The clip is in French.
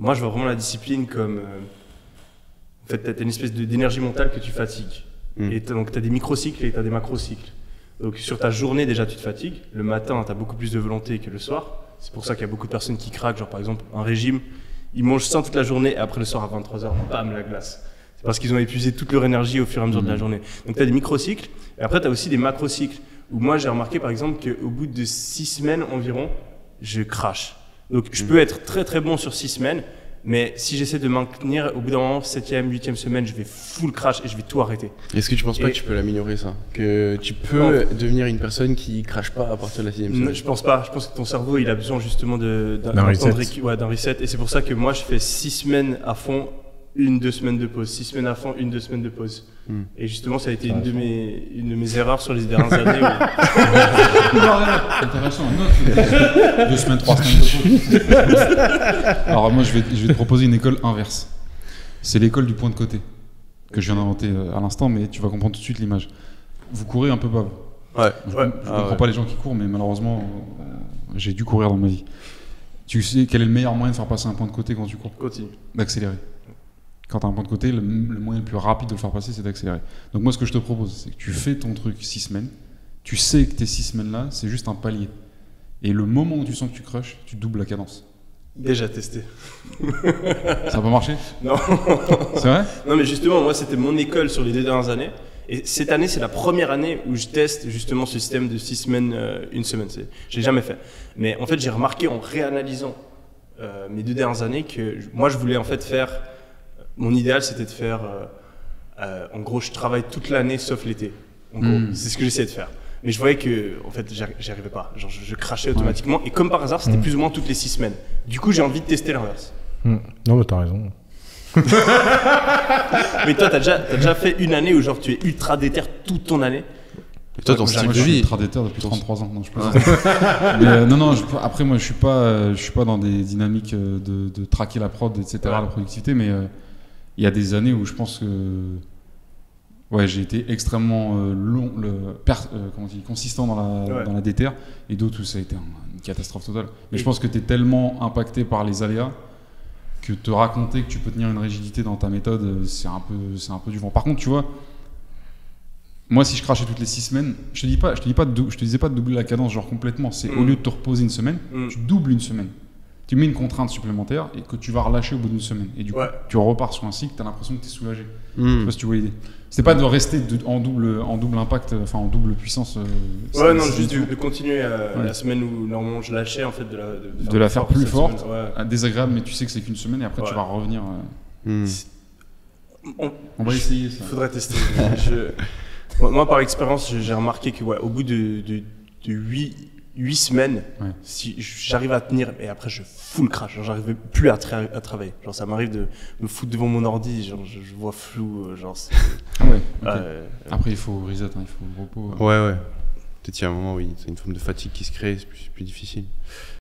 moi, je vois vraiment la discipline comme... en fait, tu as une espèce d'énergie mentale que tu fatigues. Et donc, tu as des microcycles et tu as des macrocycles. Donc, sur ta journée, déjà, tu te fatigues. Le matin, tu as beaucoup plus de volonté que le soir. C'est pour ça qu'il y a beaucoup de personnes qui craquent. Genre, par exemple, un régime, ils mangent ça toute la journée et après le soir, à 23h, bam, la glace. C'est parce qu'ils ont épuisé toute leur énergie au fur et à mesure de la journée. Donc, tu as des microcycles. Et après, tu as aussi des macrocycles. Où moi, j'ai remarqué, par exemple, qu'au bout de 6 semaines environ, je crache. Donc, je peux être très, très bon sur 6 semaines. Mais si j'essaie de maintenir, au bout d'un moment, 7e, 8e semaine, je vais full crash et je vais tout arrêter. Est-ce que tu penses pas que tu peux l'améliorer ça? Que tu peux devenir une personne qui crache pas à partir de la 6e semaine? Je pense pas. Je pense que ton cerveau, il a besoin justement d'un reset. Et c'est pour ça que moi, je fais 6 semaines à fond, 1-2 semaines de pause. 6 semaines à fond, 1-2 semaines de pause. Et justement, ça a été une de mes erreurs sur les dernières années. Intéressant. 2 semaines, 3 semaines de pause. Alors moi, je vais te proposer une école inverse. C'est l'école du point de côté, que je viens d'inventer à l'instant, mais tu vas comprendre tout de suite l'image. Vous courez un peu pas vous? Ouais. Je comprends pas les gens qui courent, mais malheureusement, j'ai dû courir dans ma vie. Tu sais quel est le meilleur moyen de faire passer un point de côté quand tu cours? Continue. D'accélérer. Quand tu as un point de côté, le moyen le plus rapide de le faire passer, c'est d'accélérer. Donc moi, ce que je te propose, c'est que tu fais ton truc 6 semaines. Tu sais que tes 6 semaines-là, c'est juste un palier. Et le moment où tu sens que tu crushes, tu doubles la cadence. Déjà testé. Ça n'a pas marché? Non. C'est vrai? Non, mais justement, moi, c'était mon école sur les 2 dernières années. Et cette année, c'est la première année où je teste justement ce système de 6 semaines, 1 semaine. Je l'ai jamais fait. Mais en fait, j'ai remarqué en réanalysant mes 2 dernières années que moi, je voulais en fait faire... Mon idéal, c'était de faire... en gros, je travaille toute l'année sauf l'été. En gros, c'est ce que j'essayais de faire. Mais je voyais que, en fait, j'y arrivais pas. Genre, je crachais automatiquement. Et comme par hasard, c'était plus ou moins toutes les 6 semaines. Du coup, j'ai envie de tester l'inverse. Non, mais t'as raison. Mais toi, t'as déjà fait une année où genre tu es ultra déter toute ton année? Et toi, ton style de Je suis vie. ultra déter depuis 33 ans. Non, je plaisante. Mais non, après, moi, je suis pas dans des dynamiques de traquer la prod, etc., la productivité, mais il y a des années où je pense que j'ai été extrêmement consistant dans la déter, et d'autres où ça a été une catastrophe totale. Mais je pense que tu es tellement impacté par les aléas que te raconter que tu peux tenir une rigidité dans ta méthode, c'est un peu du vent. Par contre, tu vois, moi, si je crachais toutes les 6 semaines, je te disais pas de doubler la cadence genre complètement. C'est au lieu de te reposer une semaine, tu doubles une semaine. Tu mets une contrainte supplémentaire et que tu vas relâcher au bout d'une semaine. Et du coup, tu repars sur un cycle, tu as l'impression que tu es soulagé. Je sais pas si tu vois l'idée. C'est pas de rester en double impact, enfin en double puissance. Juste de continuer la semaine où normalement je lâchais en fait de la faire plus forte, désagréable, mais tu sais que c'est qu'une semaine et après tu vas revenir. On va essayer ça. Faudrait tester. Moi, par expérience, j'ai remarqué que au bout de 8 semaines, si j'arrive à tenir, et après je full crash, genre j'arrive plus à travailler. Genre ça m'arrive de me foutre devant mon ordi, genre je vois flou, genre c'est... Après il faut reset, il faut le repos. Ouais. Peut-être qu'il y a un moment, oui, c'est une forme de fatigue qui se crée, c'est plus difficile.